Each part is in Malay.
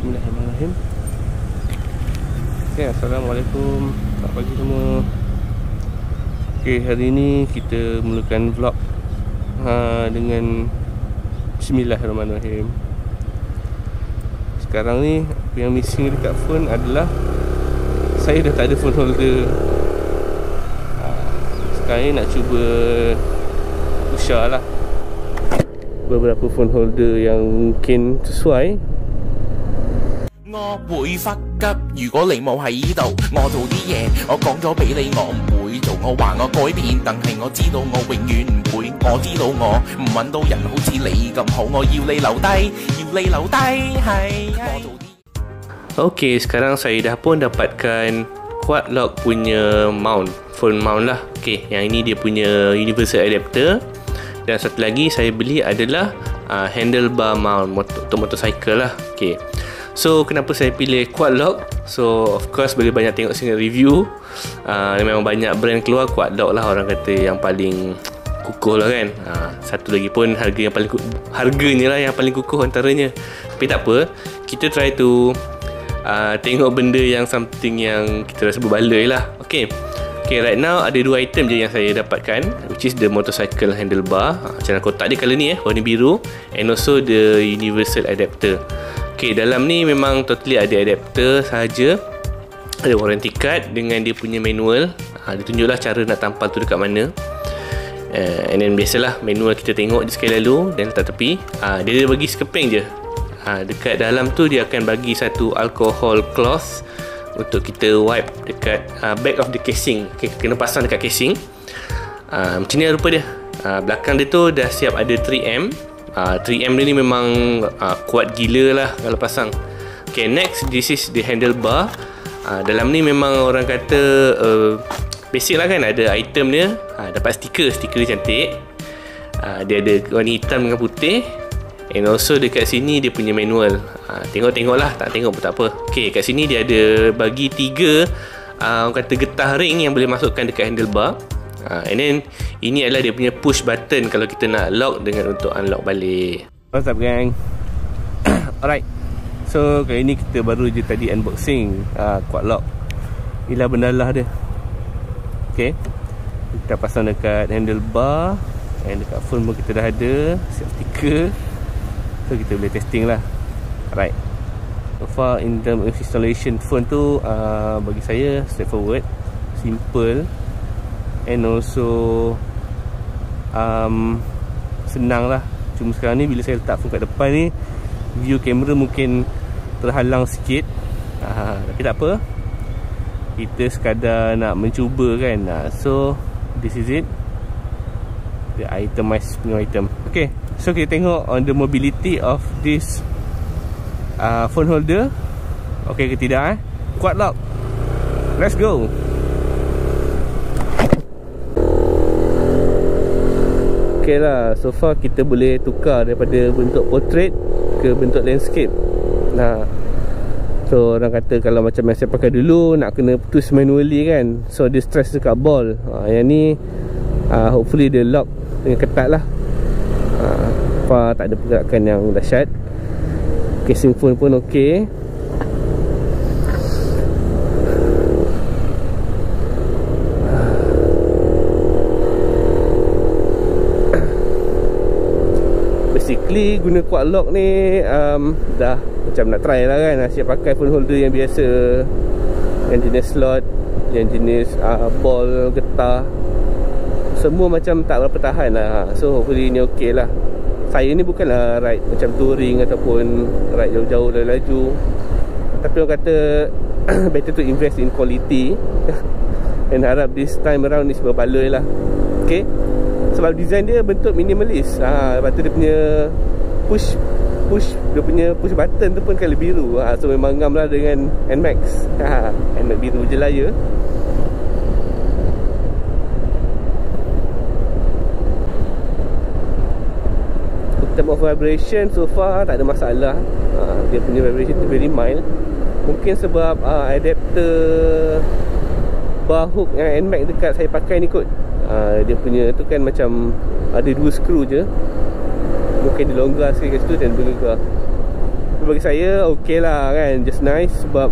Bismillahirrahmanirrahim. Okay, Assalamualaikum. Selamat pagi semua. Okay, hari ni kita mulakan vlog dengan Bismillahirrahmanirrahim. Sekarang ni apa yang missing dekat phone adalah saya dah tak ada phone holder. Sekarang ni nak cuba usaha lah beberapa phone holder yang mungkin sesuai. 我會忽急，如果你冇喺度，我做啲嘢，我講咗俾你，我唔會做，我話我改變，但係我知道我永遠唔會，我知道我唔揾到人好似你咁好，我要你留低，要你留低，係我做啲。 Okay, sekarang saya dah pun dapatkan Quad Lock punya mount, phone mount lah. Okay, yang ini dia punya universal adapter. Dan satu lagi saya beli adalah handlebar mount untuk motorcycle lah. Okay, so kenapa saya pilih Quad Lock? So of course bila banyak tengok sini review, memang banyak brand keluar, Quad Lock lah orang kata yang paling kukuh lah kan. Satu lagi pun harganya lah yang paling kukuh antaranya. Tapi tak apa, kita try to tengok benda yang something yang kita rasa berbaloi lah. Okay, right now ada dua item je yang saya dapatkan, which is the motorcycle handlebar. Macam kotak dia colour ni warna biru, and also the universal adapter. Okay, dalam ni memang totally ada adapter sahaja. Ada warranty card dengan dia punya manual. Dia tunjuklah cara nak tampal tu dekat mana. And then biasalah manual kita tengok je sekali lalu dan letak tepi. Dia bagi sekeping je. Dekat dalam tu dia akan bagi satu alcohol cloth untuk kita wipe dekat back of the casing. Okay, kena pasang dekat casing. Macam ni rupa dia. Belakang dia tu dah siap ada 3M. 3M dia ni memang kuat gila lah kalau pasang. Okay, next, this is the handlebar. Dalam ni memang orang kata basic lah kan, ada item dia. Dapat stiker dia cantik. Dia ada warna hitam dengan putih. And also dekat sini dia punya manual. Tengok-tengok lah, tak tengok pun tak apa. Okay, kat sini dia ada bagi 3 orang kata getah ring yang boleh masukkan dekat handlebar. And then ini adalah dia punya push button kalau kita nak lock dengan untuk unlock balik. What's up gang? Alright, so kali ni kita baru je tadi unboxing Quad Lock. Inilah bendalah dia. Okay, kita pasang dekat handlebar, and dekat phone pun kita dah ada siap stiker. So kita boleh testing lah. Alright, so far in terms of installation phone tu bagi saya straightforward, simple, and also senang lah. Cuma sekarang ni bila saya letak phone kat depan ni, view kamera mungkin terhalang sikit. Tapi tak apa, kita sekadar nak mencuba kan. So this is it, the itemized punya item. Okay, so kita tengok on the mobility of this phone holder. Okay ke tidak Quad Lock. Let's go. Okay lah, so far kita boleh tukar daripada bentuk portrait ke bentuk landscape. So orang kata kalau macam yang saya pakai dulu nak kena putus manually kan, so dia stress dekat ball. Yang ni hopefully dia lock dengan ketat lah. Tak ada pergerakan yang dahsyat. Casing phone pun ok. Basically guna Quad Lock ni dah macam nak try lah kan. Asyik pakai phone holder yang biasa, yang jenis slot, yang jenis ball, getah, semua macam tak berapa tahan lah. So hopefully ni ok lah. Saya ni bukanlah ride macam touring ataupun ride jauh-jauh laju, tapi orang kata better to invest in quality. And harap this time around ni sebab baloi lah. Okay, sebab design dia bentuk minimalis. Lepas tu dia punya dia punya push button tu pun colour biru. So memang ngam lah dengan NMAX. NMAX biru je lah ya. Term of vibration so far tak ada masalah. Dia punya vibration tu very mild. Mungkin sebab adapter bar hook yang NMAX dekat saya pakai ni kot. Dia punya tu kan macam ada 2 skru je. Mungkin dia longgar sikit kat situ dan bergegar. bagi saya okey lah kan, just nice. Sebab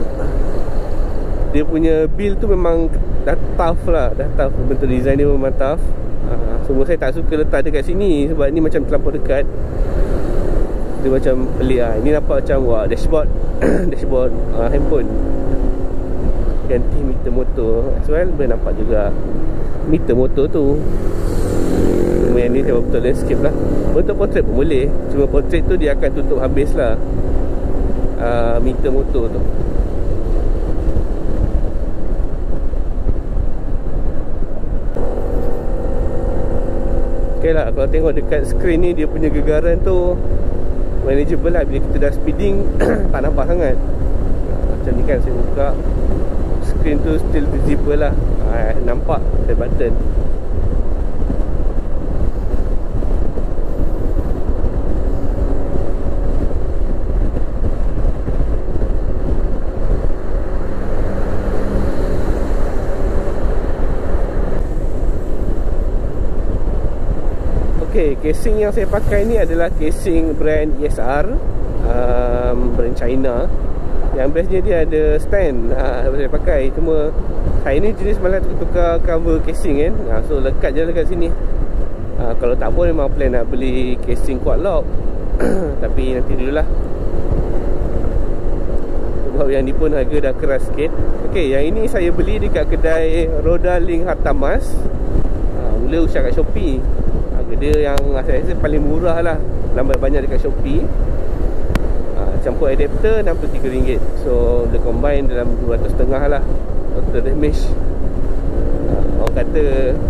dia punya build tu memang dah tough lah, dah tough. Bentuk design dia memang tough. Semua saya tak suka letak dekat sini sebab ni macam terlampau dekat. Dia macam pelik lah. Ini nampak macam wah, dashboard dashboard handphone. Ganti meter motor as well, boleh nampak juga meter motor tu. Cuma yang ni saya betul landscape lah. Untuk portrait pun boleh, cuma portrait tu dia akan tutup habis lah meter motor tu. Okay lah, kalau tengok dekat screen ni, dia punya gegaran tu manageable lah. Bila kita dah speeding tak nampak sangat. Macam ni kan, saya buka screen tu still visible lah. Nampak ada button. Okay, casing yang saya pakai ni adalah casing brand ESR, brand China. Yang bestnya dia ada stand saya pakai. Cuma saya ni jenis malah tukar cover casing kan. So lekat je dekat sini. Kalau tak pun memang plan nak beli casing quad lock. Tapi nanti dululah, sebab yang ni pun harga dah keras sikit. Okay, yang ini saya beli dekat kedai Roda Link Hartamas. Mula usah kat Shopee. Harga dia yang saya rasa paling murah lah, lambat banyak dekat Shopee. Campur adapter RM63. So dia combine dalam 200.5 lah total damage. Orang kata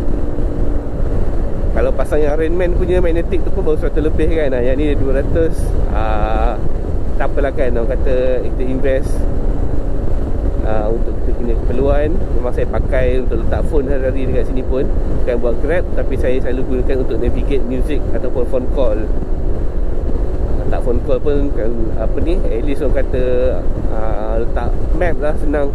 kalau pasang yang Rainman punya magnetic tu pun baru 100 lebih kan. Yang ni 200. Tak apalah kan, orang kata kita invest untuk kita punya keperluan. Memang saya pakai untuk letak phone hari-hari dekat sini pun, bukan buat Grab, tapi saya selalu gunakan untuk navigate music ataupun phone call. Tak phone call pun kan, apa ni, at least orang kata letak map lah, senang.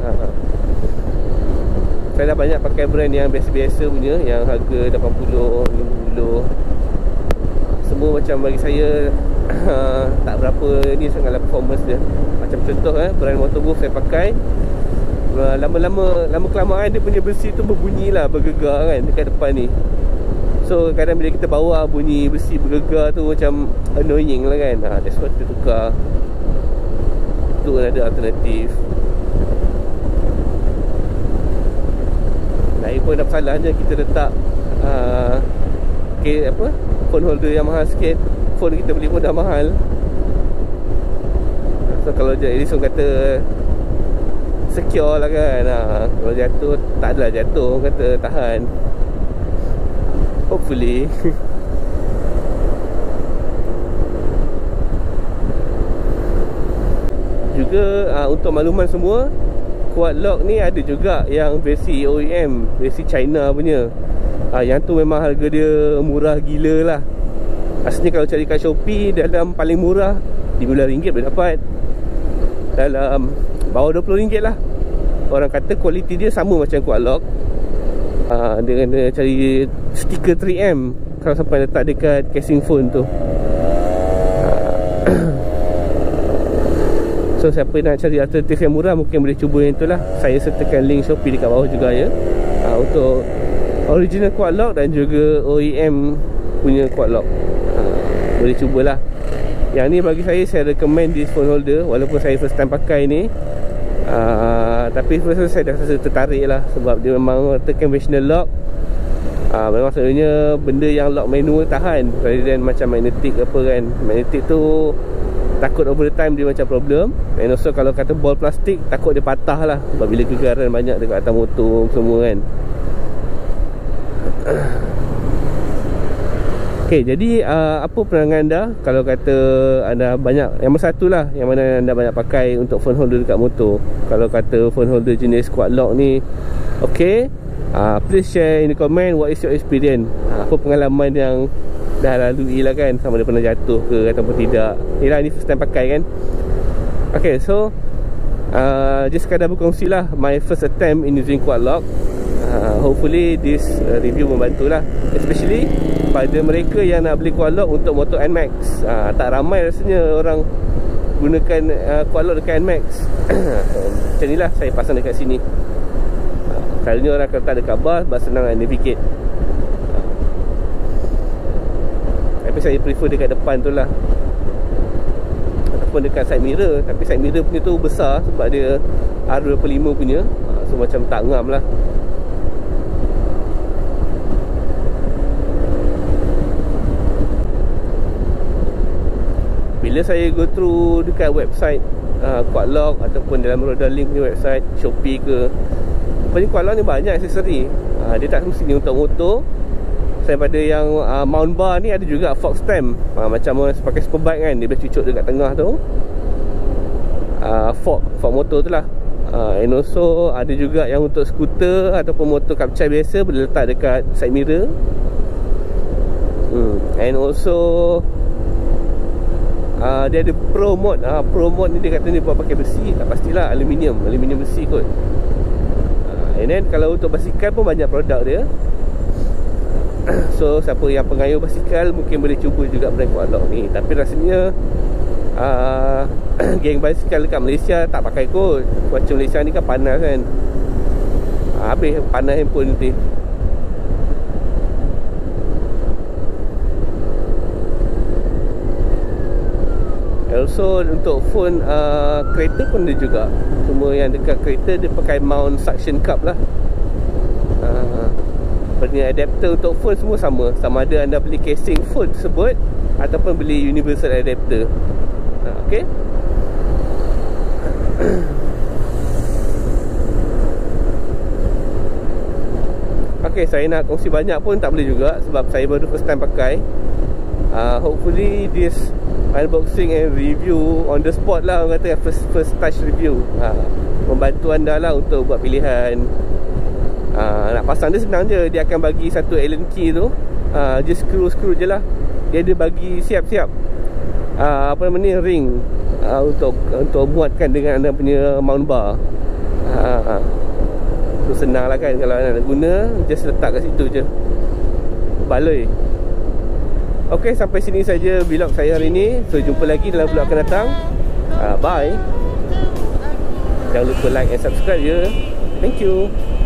Saya dah banyak pakai brand yang biasa-biasa punya, yang harga 80, 50. Semua macam bagi saya tak berapa ni sangatlah performance dia. Macam contoh brand Motorwolf saya pakai, lama kelamaan dia punya besi tu berbunyi lah, bergegar kan dekat depan ni. So kadang bila kita bawa bunyi besi bergegar tu macam annoying lah kan. That's why kita tukar. Tu ada alternatif. Lain pun tak salah je kita letak phone holder yang mahal sikit. Phone kita beli pun dah mahal. So kalau jadi orang kata secure lah kan. Kalau jatuh, tak adalah jatuh, orang kata tahan, hopefully. Juga untuk makluman semua, quad lock ni ada juga yang versi OEM, versi China punya. Yang tu memang harga dia murah gila lah. Asalnya kalau cari kat Shopee, dalam paling murah RM15 boleh dapat. Dalam bawah RM20 lah. Orang kata kualiti dia sama macam quad lock. Dia kena cari stiker 3M kalau sampai letak dekat casing phone tu. So siapa nak cari alternatif yang murah, mungkin boleh cuba yang tu lah. Saya sertakan link Shopee dekat bawah juga ya, untuk original quad lock dan juga OEM punya quad lock. Boleh cubalah. Yang ni bagi saya recommend this phone holder. Walaupun saya first time pakai ni, tapi first saya dah rasa tertarik lah. Sebab dia memang conventional lock. Memang sebenarnya benda yang lock manual tahan, rather than macam magnetic apa kan. Magnetic tu takut over the time dia macam problem. And also kalau kata ball plastik, takut dia patah lah, sebab bila gegaran banyak dekat atas motor semua kan. Okay, jadi apa pandangan anda kalau kata anda banyak, yang satu lah, yang mana anda banyak pakai untuk phone holder dekat motor. Kalau kata phone holder jenis quad lock ni okay, please share in the comment what is your experience. Apa pengalaman yang dah lalui lah kan, sama ada pernah jatuh ke ataupun tidak. Yelah, ni first time pakai kan. Okay, so just sekadar berkongsi lah my first attempt in using quad lock. Hopefully this review membantulah, especially pada mereka yang nak beli quad lock untuk motor NMAX. Tak ramai rasanya orang gunakan quad lock dekat NMAX. Macam ni lah saya pasang dekat sini. Selalunya orang kalau tak ada kabar, senang nak navigate. Tapi saya prefer dekat depan tu lah, ataupun dekat side mirror. Tapi side mirror punya tu besar sebab dia R25 punya, so macam tak ngam lah. Bila saya go through dekat website quad lock ataupun dalam Roda Link punya website, Shopee ke, ni quad lock ni banyak aksesori. Dia tak mesti untuk motor. Daripada yang mount bar ni ada juga fork stem, macam orang pakai superbike kan, dia boleh cucuk dekat tengah tu, fork motor tu lah. And also ada juga yang untuk skuter ataupun motor kapcai biasa, boleh letak dekat side mirror. And also dia ada pro mode. Pro mode ni dia kata ni buat pakai besi, tak pastilah, aluminium besi kot. And then kalau untuk basikal pun banyak produk dia. So siapa yang pengayuh basikal mungkin boleh cuba juga brand quad lock ni. Tapi rasanya geng basikal dekat Malaysia tak pakai kot. Cuaca Malaysia ni kan panas kan, habis panas handphone nanti. Also untuk phone kereta pun dia juga. Cuma yang dekat kereta dia pakai mount suction cup lah. Punya adapter untuk phone semua sama. Sama ada anda beli casing phone tersebut ataupun beli universal adapter. Okay. Okay, saya nak kongsi banyak pun tak boleh juga sebab saya baru first time pakai. Hopefully this unboxing and review on the spot lah, orang kata first touch review, membantu anda lah untuk buat pilihan. Nak pasang dia senang je. Dia akan bagi satu Allen key tu, just screw je lah. Dia ada bagi siap-siap apa nama ni, ring, untuk muatkan dengan anda punya mount bar. Tu senang lah kan. Kalau anda nak guna, just letak kat situ je, baloi. Ok, sampai sini saja vlog saya hari ni. So jumpa lagi dalam vlog akan datang. Bye. Jangan lupa like and subscribe ya. Thank you.